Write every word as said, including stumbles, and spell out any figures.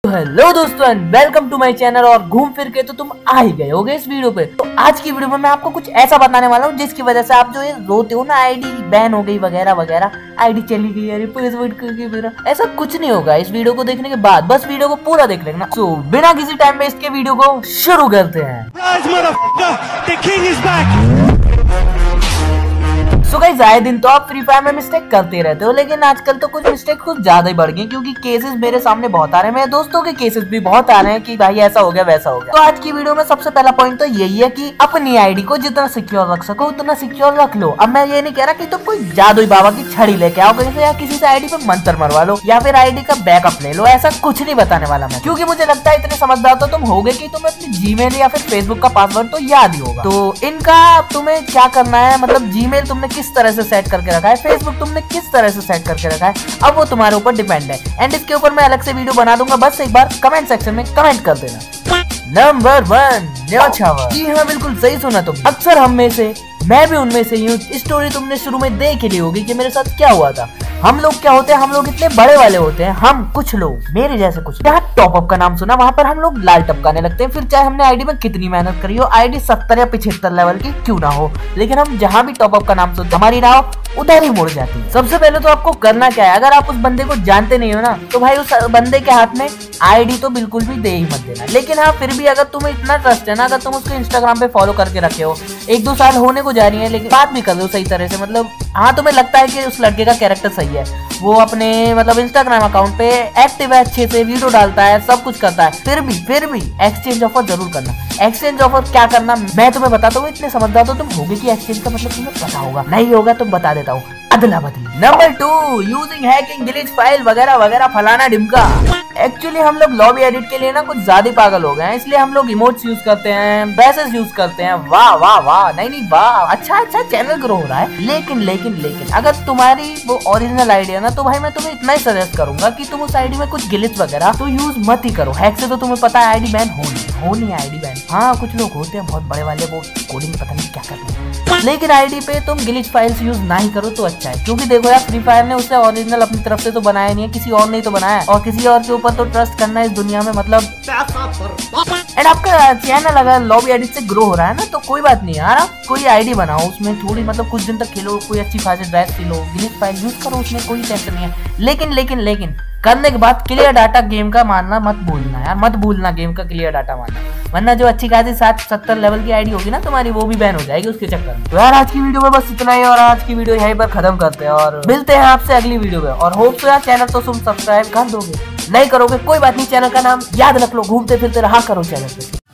Hello दोस्तों and welcome to my channel. और घूम फिर के तो तुम आ ही गए होगे इस वीडियो पे। तो आज की वीडियो में मैं आपको कुछ ऐसा बताने वाला हूँ जिसकी वजह से आप जो ये रोते हो ना, आईडी बैन हो गई वगैरह वगैरह, आईडी चली गई, अरे पासवर्ड मेरा, ऐसा कुछ नहीं होगा इस वीडियो को देखने के बाद। बस वीडियो को पूरा देख लेना। तो बिना किसी टाइम वेस्ट के वीडियो को शुरू करते हैं। सो गाइस, आए दिन तो आप फ्री फायर में मिस्टेक करते रहते हो, लेकिन आजकल तो कुछ मिस्टेक कुछ ज्यादा ही बढ़ गई, क्योंकि केसेस मेरे सामने बहुत आ रहे हैं, मेरे दोस्तों के केसेस भी बहुत आ रहे हैं कि भाई ऐसा हो गया वैसा हो गया। तो आज की वीडियो में सबसे पहला पॉइंट तो यही है कि अपनी आईडी को जितना सिक्योर रख सको उतना सिक्योर रख लो। अब मैं ये नहीं कह रहा कि तुम कोई जादुई बाबा की छड़ी लेके आओ कहीं से, या किसी से आईडी पे मंत्र मरवा लो, या फिर आईडी का बैकअप ले लो। ऐसा कुछ नहीं बताने वाला मैं, क्योंकि मुझे लगता है इतने समझदार तो तुम होगे कि तुम्हें अपनी जीमेल या फिर फेसबुक का पासवर्ड तो याद ही होगा। तो इनका तुम्हें क्या करना है, मतलब जीमेल तुमने किस तरह से सेट करके रखा है, फेसबुक तुमने किस तरह से सेट करके रखा है, अब वो तुम्हारे ऊपर डिपेंड है। एंड इसके ऊपर मैं अलग से वीडियो बना दूंगा, बस एक बार कमेंट सेक्शन में कमेंट कर देना। नंबर वन, न्योछावर। जी हाँ, बिल्कुल सही सुना तुम। अक्सर हम में से, मैं भी उनमें से ही हूँ। स्टोरी तुमने शुरू में देख ही ली होगी कि मेरे साथ क्या हुआ था। हम लोग क्या होते हैं, हम लोग इतने बड़े वाले होते हैं, हम कुछ लोग मेरे जैसे कुछ, जहाँ टॉपअप का नाम सुना वहाँ पर हम लोग लाल टपकाने लगते हैं। फिर चाहे हमने आईडी में कितनी मेहनत करी हो, आईडी सत्तर या पिछहत्तर लेवल की क्यों ना हो, लेकिन हम जहाँ भी टॉपअप का नाम सुनते हमारी राह उधर ही मुड़ जाती है। सबसे पहले तो आपको करना क्या है, अगर आप उस बंदे को जानते नहीं हो ना, तो भाई उस बंदे के हाथ में आईडी तो बिल्कुल भी दे ही मत देना। लेकिन हाँ, फिर भी अगर तुम्हें इतना ट्रस्ट है ना, अगर तुम उसको इंस्टाग्राम पे फॉलो करके रखे हो, एक दो साल होने को जा रही है, लेकिन बात भी कर रहे हो सही तरह से, मतलब हाँ तुम्हें लगता है कि उस लड़के का कैरेक्टर सही है, वो अपने मतलब इंस्टाग्राम अकाउंट पे एक्टिव है, अच्छे से वीडियो डालता है, सब कुछ करता है, फिर भी फिर भी एक्सचेंज ऑफर जरूर करना। एक्सचेंज ऑफर क्या करना मैं तुम्हें बताता हूँ, इतने समझदार तो तुम होगे कि एक्सचेंज का मतलब तुम्हें पता होगा, नहीं होगा तो बता देता हूँ, अदला बदली। Number two, using hacking, glitch file वगैरह वगैरह फलाना ढिमका। एक्चुअली हम लोग लॉबी एडिट के लिए ना कुछ ज्यादा पागल हो गए हैं, इसलिए हम लोग इमोट्स यूज करते हैं, बैसेस यूज करते हैं। वाह वाह वाह, नहीं नहीं वाह, अच्छा अच्छा चैनल ग्रो हो रहा है। लेकिन लेकिन लेकिन अगर तुम्हारी वो ओरिजिनल आईडी है ना, तो भाई मैं तुम्हें इतना ही सजेस्ट करूंगा कि तुम उस आईडी में कुछ ग्लिच वगैरह तो यूज मत ही करो। हैक से तो तुम्हें पता है आईडी बैन होनी होनी है, आईडी बैन। हाँ कुछ लोग होते हैं बहुत बड़े वाले, वो कोडिंग पता नहीं क्या करते हैं, लेकिन आईडी पे तुम ग्लिच फाइल्स यूज ना ही करो तो अच्छा है। क्योंकि देखो यार, फ्री फायर ने उससे ओरिजिनल अपनी तरफ से तो बनाया नहीं है, किसी और ने तो बनाया है, और किसी और के ऊपर तो ट्रस्ट करना इस दुनिया में मतलब। एंड आपका चैनल अगर लॉबी एडिट से ग्रो हो रहा है ना, तो कोई बात नहीं यार, आप कोई आईडी बनाओ, उसमें थोड़ी मतलब कुछ दिन तक खेलो, कोई अच्छी खासी ड्रेस खेलो, ग्लिच फाइल यूज करो, उसमें कोई टेंशन नहीं है। लेकिन लेकिन लेकिन करने के बाद क्लियर डाटा गेम का मानना मत भूलना यार, मत भूलना गेम का क्लियर डाटा मानना, वरना जो अच्छी खासी साठ सत्तर लेवल की आईडी होगी ना तुम्हारी, वो भी बैन हो जाएगी उसके चक्कर में। तो यार आज की वीडियो में बस इतना ही, और आज की वीडियो यहीं पर खत्म करते हैं और मिलते हैं आपसे अगली वीडियो में। और होप तो यार चैनल तो तुम सब्सक्राइब कर दोगे, नहीं करोगे कोई बात नहीं, चैनल का नाम याद रख लो, घूमते फिरते रहा करो चैनल पे।